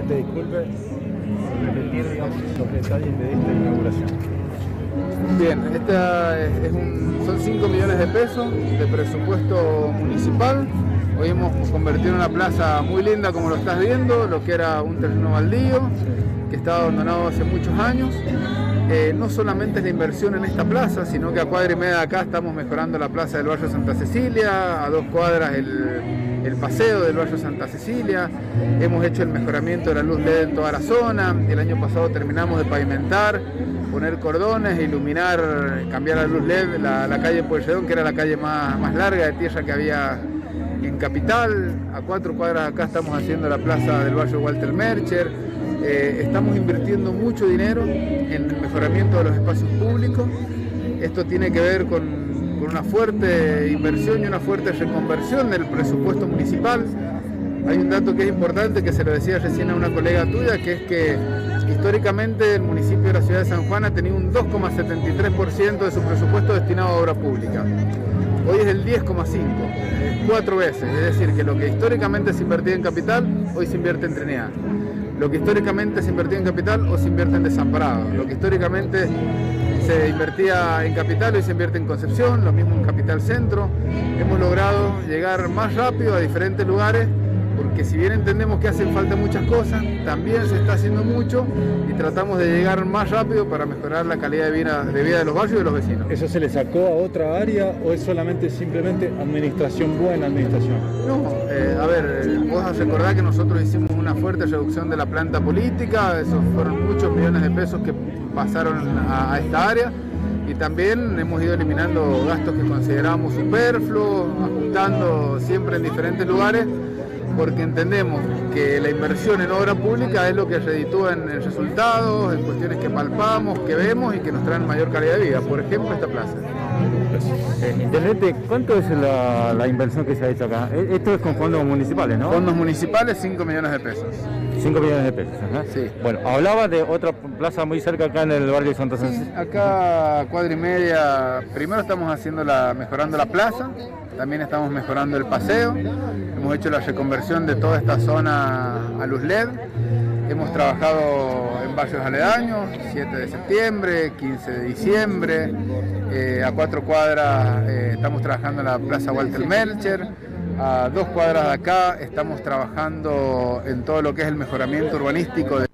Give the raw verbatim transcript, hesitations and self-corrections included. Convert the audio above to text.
presidente, disculpe, repetir, digamos, los detalles de esta inauguración. Bien, esta es un, son cinco millones de pesos de presupuesto municipal. Hoy hemos convertido en una plaza muy linda, como lo estás viendo, lo que era un terreno baldío, que estaba abandonado hace muchos años. Eh, no solamente es la inversión en esta plaza, sino que a cuadra y media de acá estamos mejorando la plaza del barrio Santa Cecilia, a dos cuadras el, el paseo del barrio Santa Cecilia. Hemos hecho el mejoramiento de la luz L E D en toda la zona. El año pasado terminamos de pavimentar, poner cordones, iluminar, cambiar la luz L E D, la, la calle Pueyrredón, que era la calle más, más larga de tierra que había en Capital. A cuatro cuadras acá estamos haciendo la plaza del barrio Walter Mercher. Eh, estamos invirtiendo mucho dinero en el mejoramiento de los espacios públicos. Esto tiene que ver con, con una fuerte inversión y una fuerte reconversión del presupuesto municipal. Hay un dato que es importante, que se lo decía recién a una colega tuya, que es que históricamente el municipio de la ciudad de San Juan ha tenido un dos coma setenta y tres por ciento de su presupuesto destinado a obra pública. Hoy es el diez coma cinco por ciento, cuatro veces. Es decir, que lo que históricamente se invertía en Capital, hoy se invierte en Trinidad. Lo que históricamente se invertía en Capital, hoy se invierte en Desamparado. Lo que históricamente se invertía en Capital, hoy se invierte en Concepción, lo mismo en Capital Centro. Hemos logrado llegar más rápido a diferentes lugares, porque si bien entendemos que hacen falta muchas cosas, también se está haciendo mucho y tratamos de llegar más rápido para mejorar la calidad de vida de, vida de los barrios y de los vecinos. ¿Eso se le sacó a otra área o es solamente simplemente administración, buena administración? No, eh, a ver, vos has recordar que nosotros hicimos una fuerte reducción de la planta política, esos fueron muchos millones de pesos que pasaron a, a esta área. Y también hemos ido eliminando gastos que considerábamos superfluos, ajustando siempre en diferentes lugares, porque entendemos que la inversión en obra pública es lo que reditúa en, en resultados, en cuestiones que palpamos, que vemos y que nos traen mayor calidad de vida. Por ejemplo, esta plaza. Eh, Intendente, ¿cuánto es la, la inversión que se ha hecho acá? Esto es con fondos municipales, ¿no? Fondos municipales, cinco millones de pesos. cinco millones de pesos, ¿eh? Sí. Bueno, hablaba de otra plaza muy cerca acá en el barrio de Santa Cecilia. Sí, acá a cuadra y media, primero estamos haciendo la, mejorando la plaza, también estamos mejorando el paseo, hemos hecho la reconversión de toda esta zona a luz L E D, hemos trabajado en barrios aledaños, siete de septiembre, quince de diciembre, eh, a cuatro cuadras eh, estamos trabajando en la plaza Walter Melcher. A dos cuadras de acá estamos trabajando en todo lo que es el mejoramiento urbanístico de